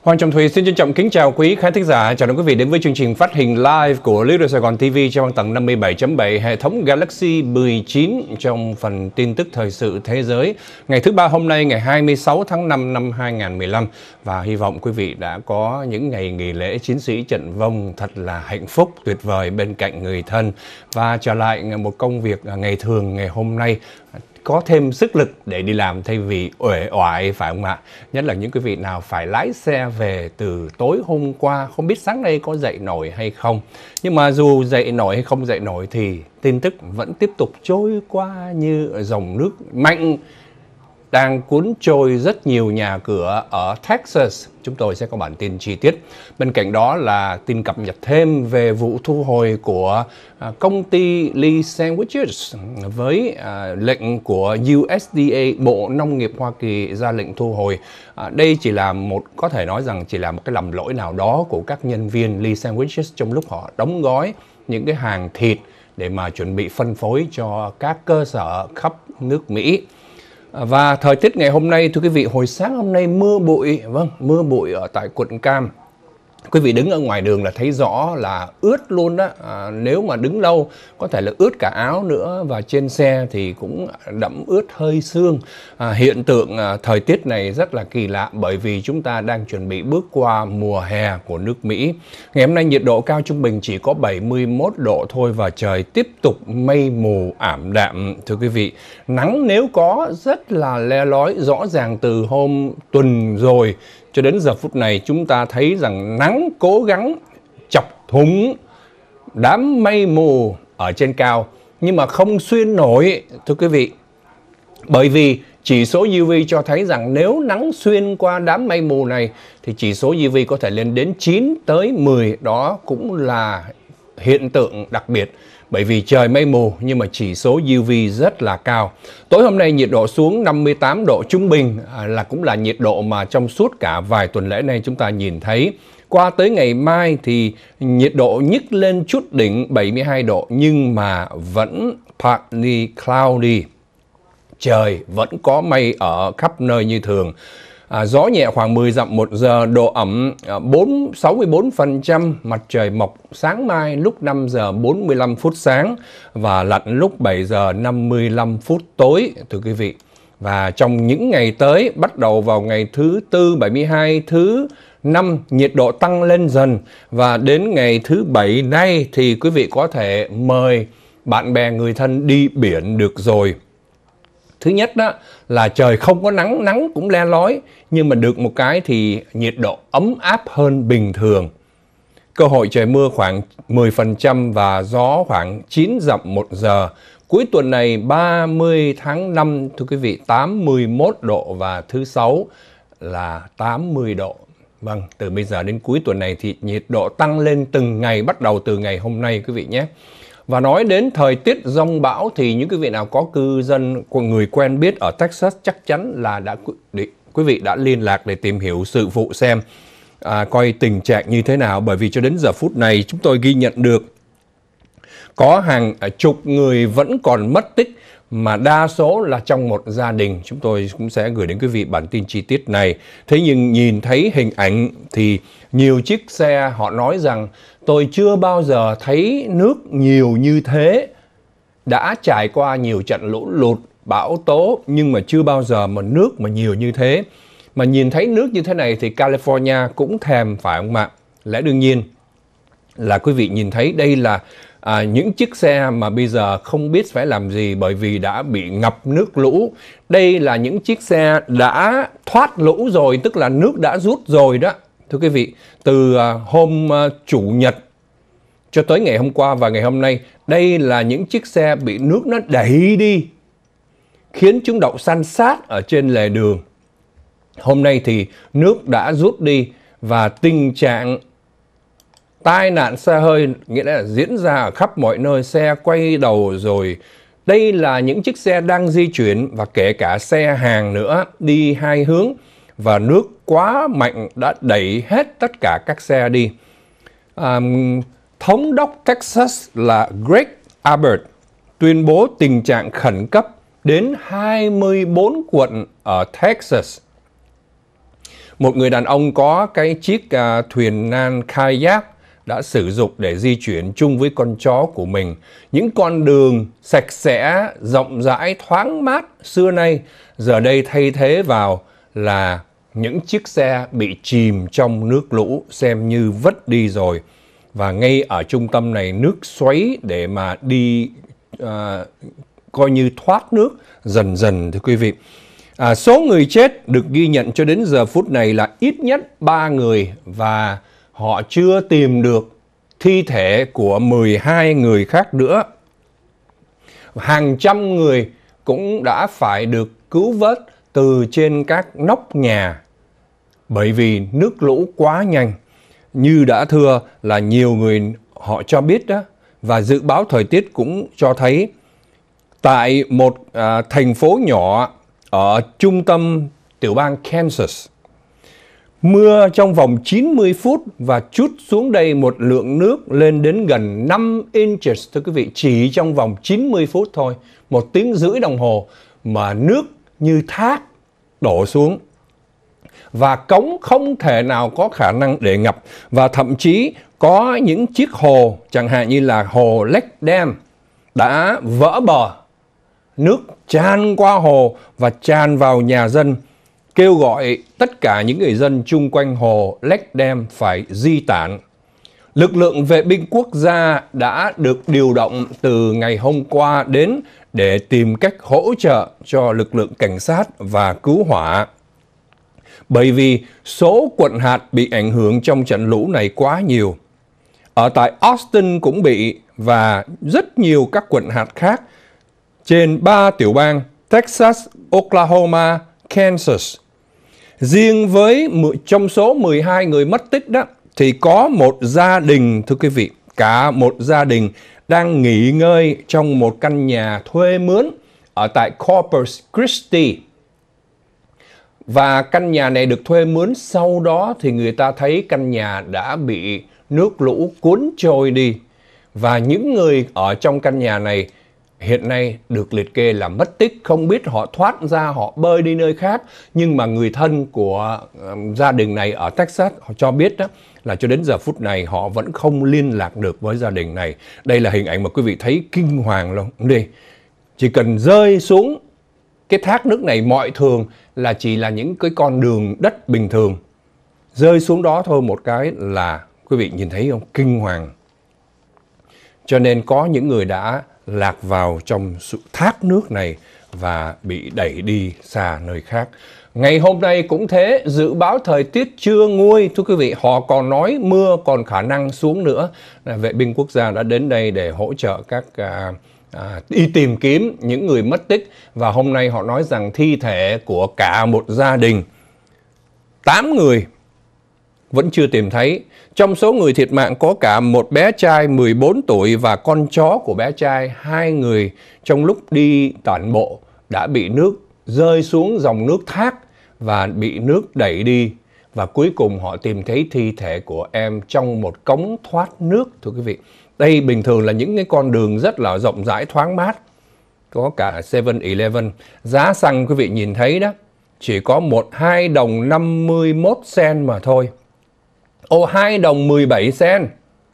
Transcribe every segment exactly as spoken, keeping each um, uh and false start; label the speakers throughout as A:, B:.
A: Hoàng Trọng Thủy xin trân trọng kính chào quý khán thính giả, chào đón quý vị đến với chương trình phát hình live của Leader Sài Gòn ti vi trên băng tầng năm mươi bảy chấm bảy hệ thống Galaxy mười chín trong phần tin tức thời sự thế giới ngày thứ ba hôm nay, ngày hai mươi sáu tháng năm năm hai nghìn không trăm mười lăm, và hy vọng quý vị đã có những ngày nghỉ lễ chiến sĩ trận vong thật là hạnh phúc, tuyệt vời bên cạnh người thân và trở lại một công việc ngày thường ngày hôm nay, có thêm sức lực để đi làm thay vì uể oải, phải không ạ? Nhất là những quý vị nào phải lái xe về từ tối hôm qua, không biết sáng nay có dậy nổi hay không. Nhưng mà dù dậy nổi hay không dậy nổi thì tin tức vẫn tiếp tục trôi qua như dòng nước mạnh đang cuốn trôi rất nhiều nhà cửa ở Texas. Chúng tôi sẽ có bản tin chi tiết. Bên cạnh đó là tin cập nhật thêm về vụ thu hồi của công ty Lee Sandwiches với lệnh của u ét đê a, Bộ Nông nghiệp Hoa Kỳ ra lệnh thu hồi. Đây chỉ là một, có thể nói rằng chỉ là một cái lầm lỗi nào đó của các nhân viên Lee Sandwiches trong lúc họ đóng gói những cái hàng thịt để mà chuẩn bị phân phối cho các cơ sở khắp nước Mỹ. Và thời tiết ngày hôm nay, thưa quý vị, hồi sáng hôm nay mưa bụi, vâng, mưa bụi ở tại quận Cam. Quý vị đứng ở ngoài đường là thấy rõ là ướt luôn đó, à, nếu mà đứng lâu có thể là ướt cả áo nữa, và trên xe thì cũng đẫm ướt hơi sương. À, hiện tượng à, thời tiết này rất là kỳ lạ bởi vì chúng ta đang chuẩn bị bước qua mùa hè của nước Mỹ. Ngày hôm nay nhiệt độ cao trung bình chỉ có bảy mươi mốt độ thôi và trời tiếp tục mây mù ảm đạm, thưa quý vị. Nắng nếu có rất là le lói, rõ ràng từ hôm tuần rồi cho đến giờ phút này chúng ta thấy rằng nắng cố gắng chọc thủng đám mây mù ở trên cao nhưng mà không xuyên nổi, thưa quý vị. Bởi vì chỉ số u vê cho thấy rằng nếu nắng xuyên qua đám mây mù này thì chỉ số u vê có thể lên đến chín tới mười. Đó cũng là hiện tượng đặc biệt. Bởi vì trời mây mù nhưng mà chỉ số u vê rất là cao. Tối hôm nay nhiệt độ xuống năm mươi tám độ trung bình, à, là cũng là nhiệt độ mà trong suốt cả vài tuần lễ nay chúng ta nhìn thấy. Qua tới ngày mai thì nhiệt độ nhích lên chút đỉnh bảy mươi hai độ nhưng mà vẫn partly cloudy. Trời vẫn có mây ở khắp nơi như thường. À, gió nhẹ khoảng mười dặm một giờ, độ ẩm sáu mươi bốn phần trăm, mặt trời mọc sáng mai lúc năm giờ bốn mươi lăm phút sáng và lặn lúc bảy giờ năm mươi lăm phút tối, thưa quý vị. Và trong những ngày tới, bắt đầu vào ngày thứ tư bảy mươi hai, thứ năm nhiệt độ tăng lên dần, và đến ngày thứ bảy nay thì quý vị có thể mời bạn bè người thân đi biển được rồi. Thứ nhất đó là trời không có nắng, nắng cũng le lói, nhưng mà được một cái thì nhiệt độ ấm áp hơn bình thường. Cơ hội trời mưa khoảng mười phần trăm và gió khoảng chín dặm một giờ. Cuối tuần này ba mươi tháng năm, thưa quý vị, tám mươi mốt độ và thứ sáu là tám mươi độ. Vâng, từ bây giờ đến cuối tuần này thì nhiệt độ tăng lên từng ngày, bắt đầu từ ngày hôm nay quý vị nhé. Và nói đến thời tiết giông bão thì những quý vị nào có cư dân, của người quen biết ở Texas chắc chắn là đã quý vị đã liên lạc để tìm hiểu sự vụ xem à, coi tình trạng như thế nào. Bởi vì cho đến giờ phút này chúng tôi ghi nhận được có hàng chục người vẫn còn mất tích, mà đa số là trong một gia đình. Chúng tôi cũng sẽ gửi đến quý vị bản tin chi tiết này. Thế nhưng nhìn thấy hình ảnh thì nhiều chiếc xe, họ nói rằng tôi chưa bao giờ thấy nước nhiều như thế. Đã trải qua nhiều trận lũ lụt, bão tố nhưng mà chưa bao giờ mà nước mà nhiều như thế. Mà nhìn thấy nước như thế này thì California cũng thèm, phải không ạ? Lẽ đương nhiên là quý vị nhìn thấy đây là À, những chiếc xe mà bây giờ không biết phải làm gì bởi vì đã bị ngập nước lũ. Đây là những chiếc xe đã thoát lũ rồi, tức là nước đã rút rồi đó. Thưa quý vị, từ à, hôm à, Chủ nhật cho tới ngày hôm qua và ngày hôm nay, đây là những chiếc xe bị nước nó đẩy đi, khiến chúng đậu san sát ở trên lề đường. Hôm nay thì nước đã rút đi và tình trạng tai nạn xe hơi nghĩa là diễn ra ở khắp mọi nơi, xe quay đầu rồi. Đây là những chiếc xe đang di chuyển và kể cả xe hàng nữa đi hai hướng, và nước quá mạnh đã đẩy hết tất cả các xe đi. À, Thống đốc Texas là Greg Abbott tuyên bố tình trạng khẩn cấp đến hai mươi bốn quận ở Texas. một người đàn ông có cái chiếc à, thuyền nan kayak đã sử dụng để di chuyển chung với con chó của mình. Những con đường sạch sẽ, rộng rãi, thoáng mát xưa nay giờ đây thay thế vào là những chiếc xe bị chìm trong nước lũ, xem như vất đi rồi. Và ngay ở trung tâm này, nước xoáy để mà đi à, coi như thoát nước dần dần thưa quý vị. À, số người chết được ghi nhận cho đến giờ phút này là ít nhất ba người và họ chưa tìm được thi thể của mười hai người khác nữa. Hàng trăm người cũng đã phải được cứu vớt từ trên các nóc nhà bởi vì nước lũ quá nhanh. Như đã thưa là nhiều người họ cho biết đó, và dự báo thời tiết cũng cho thấy tại một à, thành phố nhỏ ở trung tâm tiểu bang Kansas, mưa trong vòng chín mươi phút và trút xuống đây một lượng nước lên đến gần năm inches thưa quý vị, chỉ trong vòng chín mươi phút thôi, một tiếng rưỡi đồng hồ mà nước như thác đổ xuống. Và cống không thể nào có khả năng để ngập, và thậm chí có những chiếc hồ, chẳng hạn như là hồ Lake Dam, đã vỡ bờ. Nước tràn qua hồ và tràn vào nhà dân, kêu gọi tất cả những người dân chung quanh hồ Lake Dam phải di tản. Lực lượng vệ binh quốc gia đã được điều động từ ngày hôm qua đến để tìm cách hỗ trợ cho lực lượng cảnh sát và cứu hỏa. Bởi vì số quận hạt bị ảnh hưởng trong trận lũ này quá nhiều. Ở tại Austin cũng bị, và rất nhiều các quận hạt khác trên ba tiểu bang Texas, Oklahoma, Kansas. Riêng với trong số mười hai người mất tích đó thì có một gia đình thưa quý vị, cả một gia đình đang nghỉ ngơi trong một căn nhà thuê mướn ở tại Corpus Christi. Và căn nhà này được thuê mướn, sau đó thì người ta thấy căn nhà đã bị nước lũ cuốn trôi đi. Và những người ở trong căn nhà này hiện nay được liệt kê là mất tích, không biết họ thoát ra, họ bơi đi nơi khác. Nhưng mà người thân của um, gia đình này ở Texas họ cho biết đó, là cho đến giờ phút này họ vẫn không liên lạc được với gia đình này. Đây là hình ảnh mà quý vị thấy kinh hoàng luôn. Đi, chỉ cần rơi xuống cái thác nước này, mọi thường là chỉ là những cái con đường đất bình thường, rơi xuống đó thôi một cái là quý vị nhìn thấy không, kinh hoàng. Cho nên có những người đã lạc vào trong sự thác nước này và bị đẩy đi xa nơi khác. Ngày hôm nay cũng thế, dự báo thời tiết chưa nguôi thưa quý vị, họ còn nói mưa còn khả năng xuống nữa. Vệ binh quốc gia đã đến đây để hỗ trợ các à, à, đi tìm kiếm những người mất tích, và hôm nay họ nói rằng thi thể của cả một gia đình tám người vẫn chưa tìm thấy. Trong số người thiệt mạng có cả một bé trai mười bốn tuổi và con chó của bé trai, hai người trong lúc đi tản bộ đã bị nước rơi xuống dòng nước thác và bị nước đẩy đi. Và cuối cùng họ tìm thấy thi thể của em trong một cống thoát nước thưa quý vị. Đây bình thường là những cái con đường rất là rộng rãi thoáng mát, có cả seven eleven. Giá xăng quý vị nhìn thấy đó, chỉ có một hai đồng năm mươi mốt sen mà thôi. Ồ, hai đồng mười bảy sen.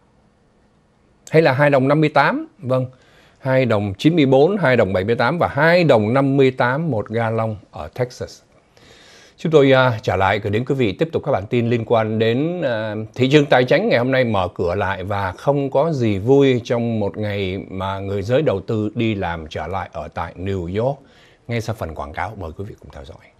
A: Hay là hai đồng năm mươi tám? Vâng, hai đồng chín mươi bốn, hai đồng bảy mươi tám và hai đồng năm mươi tám một gallon ở Texas. Chúng tôi uh, trả lại gửi đến quý vị tiếp tục các bản tin liên quan đến uh, thị trường tài chính ngày hôm nay mở cửa lại và không có gì vui trong một ngày mà người giới đầu tư đi làm trở lại ở tại New York. Ngay sau phần quảng cáo, mời quý vị cùng theo dõi.